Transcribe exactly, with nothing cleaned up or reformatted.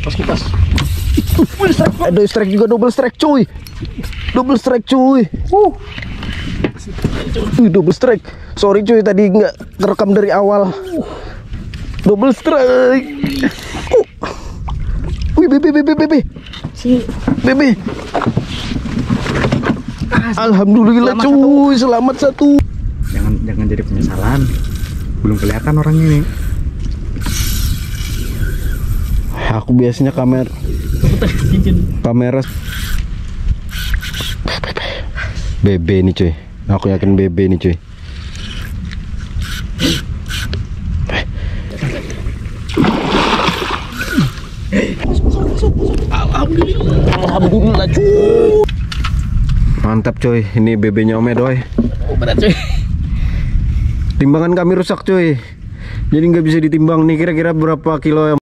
Pas kipas. Ada strike juga, double strike cuy. Double strike cuy. Uh. Double strike. Sorry cuy tadi nggak kerekam dari awal. Double strike. Uh. Wih, bebe bebe bebe. Si Bebe. Alhamdulillah selamat cuy, satu. Selamat satu. Jangan jangan jadi penyesalan. Belum kelihatan orangnya nih. Aku biasanya kamera kamera bebe nih cuy. Aku yakin bebe nih cuy. Alhamdulillah. Alhamdulillah cuy. Mantap cuy, ini bebenya Om Edoy. Oh, berat cuy. Timbangan kami rusak cuy. Jadi nggak bisa ditimbang nih, kira-kira berapa kilo yang